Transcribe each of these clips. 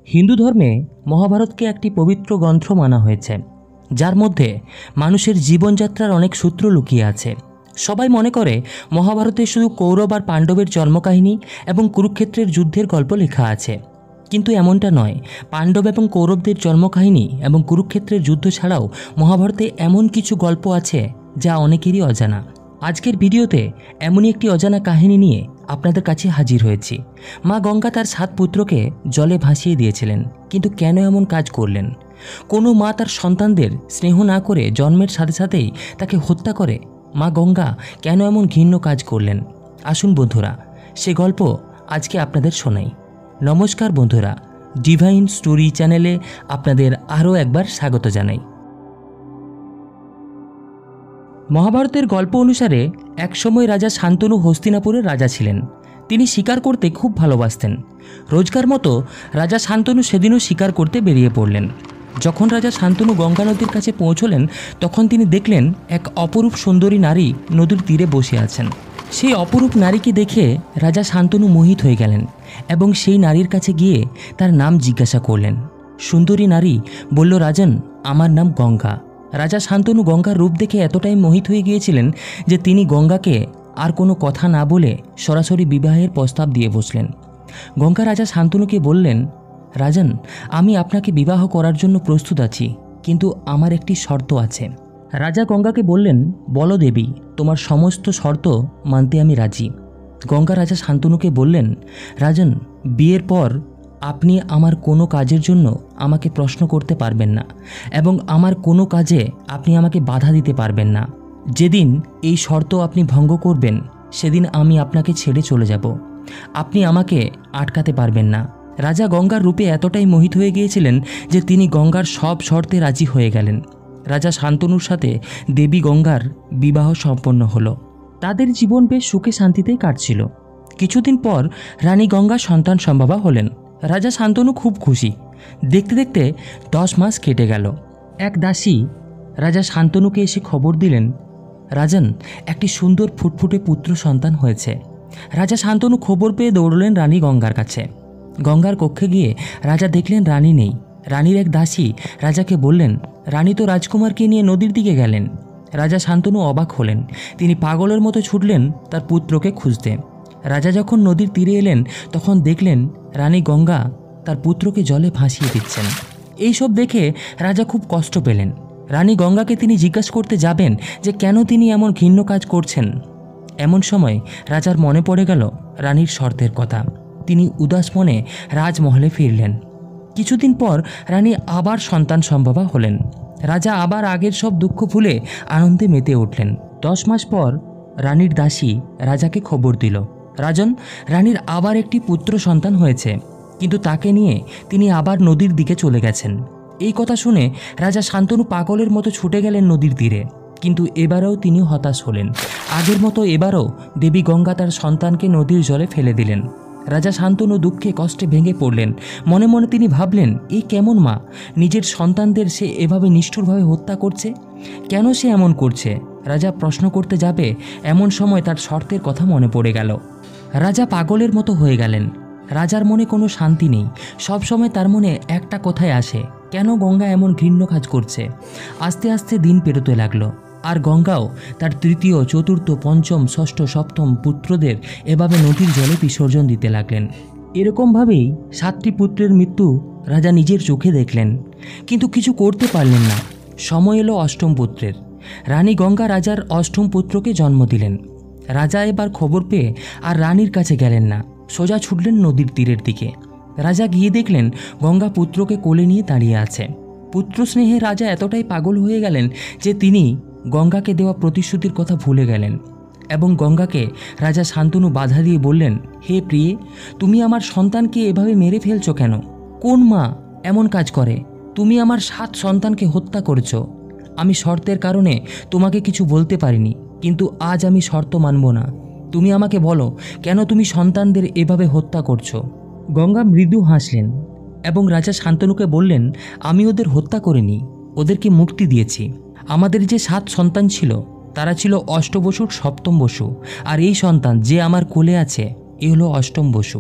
হিন্দু ধর্মে মহাভারতকে একটি পবিত্র গ্রন্থ মানা হয়েছে, যার মধ্যে মানুষের জীবনযাত্রার অনেক সূত্র লুকিয়ে আছে। সবাই মনে করে মহাভারতে শুধু কৌরব আর পাণ্ডবের জন্মকাহিনী এবং কুরুক্ষেত্রের যুদ্ধের গল্প লেখা আছে, কিন্তু এমনটা নয়। পাণ্ডব এবং কৌরবদের জন্মকাহিনী এবং কুরুক্ষেত্রের যুদ্ধ ছাড়াও মহাভারতে এমন কিছু গল্প আছে যা অনেকেরই অজানা। আজকের ভিডিওতে এমনই একটি অজানা কাহিনী নিয়ে আপনাদের কাছে হাজির হয়েছি। মা গঙ্গা তার 7 পুত্রকে জলে ভাসিয়ে দিয়েছিলেন, কিন্তু কেন এমন কাজ করলেন? কোনো মা তার সন্তানদের স্নেহ না করে জন্মের সাথে সাথেই তাকে হত্যা করে। মা গঙ্গা কেন এমন ঘৃণ্য কাজ করলেন? আসুন বন্ধুরা, সে গল্প আজকে আপনাদের শোনাই। নমস্কার বন্ধুরা, ডিভাইন স্টোরি চ্যানেলে আপনাদের আরও একবার স্বাগত জানাই। মহাভারতের গল্প অনুসারে একসময় রাজা শান্তনু হস্তিনাপুরের রাজা ছিলেন। তিনি শিকার করতে খুব ভালোবাসতেন। রোজকার মতো রাজা শান্তনু সেদিনও শিকার করতে বেরিয়ে পড়লেন। যখন রাজা শান্তনু গঙ্গা নদীর কাছে পৌঁছলেন, তখন তিনি দেখলেন এক অপরূপ সুন্দরী নারী নদীর তীরে বসে আছেন। সেই অপরূপ নারীকে দেখে রাজা শান্তনু মোহিত হয়ে গেলেন এবং সেই নারীর কাছে গিয়ে তার নাম জিজ্ঞাসা করলেন। সুন্দরী নারী বলল, রাজন, আমার নাম গঙ্গা। রাজা শান্তনু গঙ্গার রূপ দেখে এতটাই মোহিত হয়ে গিয়েছিলেন যে তিনি গঙ্গাকে আর কোনো কথা না বলে সরাসরি বিবাহের প্রস্তাব দিয়ে বসলেন। গঙ্গা রাজা শান্তনুকে বললেন, রাজন, আমি আপনাকে বিবাহ করার জন্য প্রস্তুত আছি, কিন্তু আমার একটি শর্ত আছে। রাজা গঙ্গাকে বললেন, বলো দেবী, তোমার সমস্ত শর্ত মানতে আমি রাজি। গঙ্গা রাজা শান্তনুকে বললেন, রাজন, বিয়ের পর আপনি আমার কোনো কাজের জন্য আমাকে প্রশ্ন করতে পারবেন না এবং আমার কোনো কাজে আপনি আমাকে বাধা দিতে পারবেন না। যেদিন এই শর্ত আপনি ভঙ্গ করবেন, সেদিন আমি আপনাকে ছেড়ে চলে যাব। আপনি আমাকে আটকাতে পারবেন না। রাজা গঙ্গার রূপে এতটাই মোহিত হয়ে গিয়েছিলেন যে তিনি গঙ্গার সব শর্তে রাজি হয়ে গেলেন। রাজা শান্তনুর সাথে দেবী গঙ্গার বিবাহ সম্পন্ন হলো। তাদের জীবন বেশ সুখে শান্তিতেই কাটছিল। কিছুদিন পর রানী গঙ্গা সন্তান সম্ভবা হলেন। রাজা শান্তনু খুব খুশি। দেখতে দেখতে 10 মাস কেটে গেল। এক দাসী রাজা শান্তনুকে এসে খবর দিলেন, রাজন, একটি সুন্দর ফুটফুটে পুত্র সন্তান হয়েছে। রাজা শান্তনু খবর পেয়ে দৌড়লেন রানী গঙ্গার কাছে। গঙ্গার কক্ষে গিয়ে রাজা দেখলেন রানী নেই। রানীর এক দাসী রাজাকে বললেন, রানী তো রাজকুমারকে নিয়ে নদীর দিকে গেলেন। রাজা শান্তনু অবাক হলেন। তিনি পাগলের মতো ছুটলেন তার পুত্রকে খুঁজতে। রাজা যখন নদীর তীরে এলেন, তখন দেখলেন রানী গঙ্গা তার পুত্রকে জলে ভাসিয়ে দিচ্ছেন। এইসব দেখে রাজা খুব কষ্ট পেলেন। রানী গঙ্গাকে তিনি জিজ্ঞাসা করতে যাবেন যে কেন তিনি এমন ঘৃণ্য কাজ করছেন। এমন সময় রাজার মনে পড়ে গেল রানীর শর্তের কথা। তিনি উদাস মনে রাজমহলে ফিরলেন। কিছুদিন পর রানী আবার সন্তান সম্ভবা হলেন। রাজা আবার আগের সব দুঃখ ভুলে আনন্দে মেতে উঠলেন। 10 মাস পর রানীর দাসী রাজাকে খবর দিল, রাজন, রানীর আবার একটি পুত্র সন্তান হয়েছে, কিন্তু তাকে নিয়ে তিনি আবার নদীর দিকে চলে গেছেন। এই কথা শুনে রাজা শান্তনু পাগলের মতো ছুটে গেলেন নদীর তীরে, কিন্তু এবারেও তিনি হতাশ হলেন। আগের মতো এবারও দেবী গঙ্গা তার সন্তানকে নদীর জলে ফেলে দিলেন। রাজা শান্তনু দুঃখে কষ্টে ভেঙে পড়লেন। মনে মনে তিনি ভাবলেন, এই কেমন মা, নিজের সন্তানদের সে এভাবে নিষ্ঠুরভাবে হত্যা করছে? কেন সে এমন করছে? রাজা প্রশ্ন করতে যাবে, এমন সময় তার শর্তের কথা মনে পড়ে গেল। রাজা পাগলের মতো হয়ে গেলেন। রাজার মনে কোনো শান্তি নেই। সব সময় তার মনে একটা কথাই আসে, কেন গঙ্গা এমন ঘৃণ্য কাজ করছে? আস্তে আস্তে দিন পেরোতে লাগলো, আর গঙ্গাও তার 3য়, 4র্থ, 5ম, 6ষ্ঠ, 7ম পুত্রদের এভাবে নদীর জলে বিসর্জন দিতে লাগলেন। এরকমভাবেই 7টি পুত্রের মৃত্যু রাজা নিজের চোখে দেখলেন, কিন্তু কিছু করতে পারলেন না। সময় এলো 8ম পুত্রের। রানী গঙ্গা রাজার 8ম পুত্রকে জন্ম দিলেন। রাজা এবার খবর পেয়ে আর রানীর কাছে গেলেন না, সোজা ছুটলেন নদীর তীরের দিকে। রাজা গিয়ে দেখলেন গঙ্গা পুত্রকে কোলে নিয়ে দাঁড়িয়ে আছে। পুত্র স্নেহে রাজা এতটাই পাগল হয়ে গেলেন যে তিনি গঙ্গাকে দেওয়া প্রতিশ্রুতির কথা ভুলে গেলেন এবং গঙ্গাকে রাজা শান্তনু বাধা দিয়ে বললেন, হে প্রিয়ে, তুমি আমার সন্তানকে এভাবে মেরে ফেলছো কেন? কোন মা এমন কাজ করে? তুমি আমার 7 সন্তানকে হত্যা করেছো। আমি শর্তের কারণে তোমাকে কিছু বলতে পারিনি, কিন্তু আজ আমি শর্ত মানব না। তুমি আমাকে বলো, কেন তুমি সন্তানদের এভাবে হত্যা করছো? গঙ্গা মৃদু হাসলেন এবং রাজা শান্তনুকে বললেন, আমি ওদের হত্যা করিনি, ওদেরকে মুক্তি দিয়েছি। আমাদের যে 7 সন্তান ছিল, তারা ছিল অষ্টবসুর 7ম বসু, আর এই সন্তান যে আমার কোলে আছে, এ হলো 8ম বসু।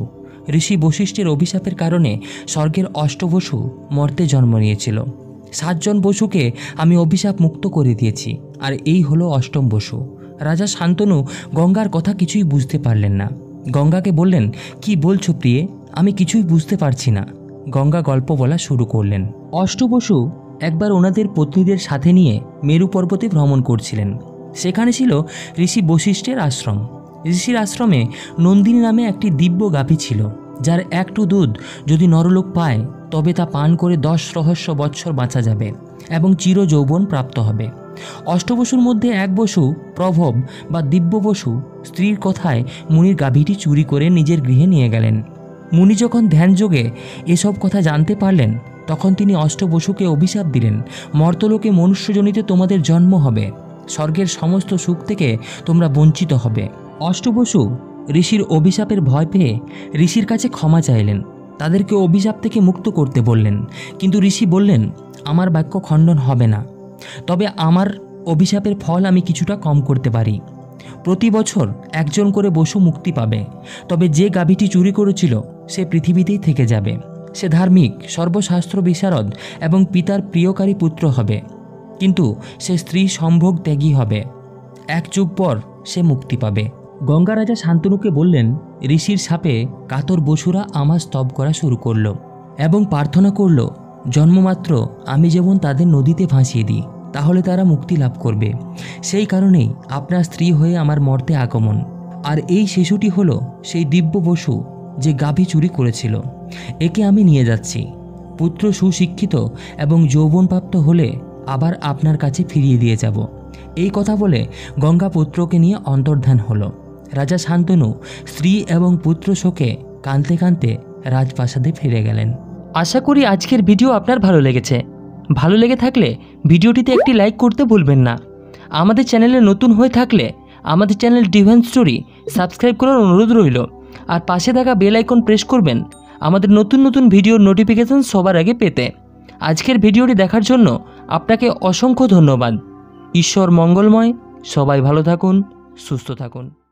ঋষি বশিষ্ঠের অভিশাপের কারণে স্বর্গের অষ্টবসু মর্তে জন্ম নিয়েছিল। 7 জন বসুকে আমি অভিশাপ মুক্ত করে দিয়েছি, আর এই হলো অষ্টম বসু। রাজা শান্তনু গঙ্গার কথা কিছুই বুঝতে পারলেন না। গঙ্গাকে বললেন, কি বলছো প্রিয়ে, আমি কিছুই বুঝতে পারছি না। গঙ্গা গল্প বলা শুরু করলেন। অষ্টবসু একবার ওনাদের পত্নীদের সাথে নিয়ে মেরু পর্বতে ভ্রমণ করছিলেন। সেখানে ছিল ঋষি বশিষ্ঠের আশ্রম। ঋষির আশ্রমে নন্দিনী নামে একটি দিব্য গাভী ছিল, যার একটু দুধ যদি নরলোক পায় তবে তা পান করে 10 সহস্র বৎসর বাঁচা যাবে এবং চির যৌবন প্রাপ্ত হবে। অষ্টবসুর মধ্যে এক বসু প্রভব বা দিব্য বসু স্ত্রীর কথায় মুনির গাভীটি চুরি করে নিজের গৃহে নিয়ে গেলেন। মুনি যখন ধ্যানযোগে এসব কথা জানতে পারলেন, তখন তিনি অষ্টবসুকে অভিশাপ দিলেন, মর্তলোকে মনুষ্যজনিতে তোমাদের জন্ম হবে, স্বর্গের সমস্ত সুখ থেকে তোমরা বঞ্চিত হবে। অষ্টবসু ঋষির অভিশাপের ভয় পেয়ে ঋষির কাছে ক্ষমা চাইলেন, তাদেরকে অভিশাপ থেকে মুক্ত করতে বললেন। কিন্তু ঋষি বললেন, আমার বাক্য খণ্ডন হবে না, তবে আমার অভিশাপের ফল আমি কিছুটা কম করতে পারি। প্রতি বছর 1 জন করে বসু মুক্তি পাবে, তবে যে গাভীটি চুরি করেছিল সে পৃথিবীতেই থেকে যাবে। সে ধার্মিক, সর্বশাস্ত্র বিশারদ এবং পিতার প্রিয়কারী পুত্র হবে, কিন্তু সে স্ত্রী সম্ভোগ ত্যাগী হবে। 1 যুগ পর সে মুক্তি পাবে। গঙ্গা রাজা শান্তনুকে বললেন, ঋষির শাপে কাতর বসুরা আমার স্তব করা শুরু করলো এবং প্রার্থনা করল, জন্মমাত্র আমি যেমন তাদের নদীতে ভাসিয়ে দিই, তাহলে তারা মুক্তি লাভ করবে। সেই কারণেই আপনার স্ত্রী হয়ে আমার মর্তে আগমন। আর এই শিশুটি হলো সেই দিব্য বসু যে গাভী চুরি করেছিল। একে আমি নিয়ে যাচ্ছি। পুত্র সুশিক্ষিত এবং যৌবনপ্রাপ্ত হলে আবার আপনার কাছে ফিরিয়ে দিয়ে যাব। এই কথা বলে গঙ্গা পুত্রকে নিয়ে অন্তর্ধান হলো। রাজা শান্তনু স্ত্রী এবং পুত্র শোকে কাঁদতে কাঁদতে রাজপ্রাসাদে ফিরে গেলেন। আশা করি আজকের ভিডিও আপনার ভালো লেগেছে। ভালো লেগে থাকলে ভিডিওটিতে একটি লাইক করতে ভুলবেন না। আমাদের চ্যানেলে নতুন হয়ে থাকলে আমাদের চ্যানেল ডিভাইন স্টোরি সাবস্ক্রাইব করার অনুরোধ রইল, আর পাশে থাকা বেল আইকন প্রেস করবেন আমাদের নতুন নতুন ভিডিওর নোটিফিকেশন সবার আগে পেতে। আজকের ভিডিওটি দেখার জন্য আপনাকে অসংখ্য ধন্যবাদ। ঈশ্বর মঙ্গলময়। সবাই ভালো থাকুন, সুস্থ থাকুন।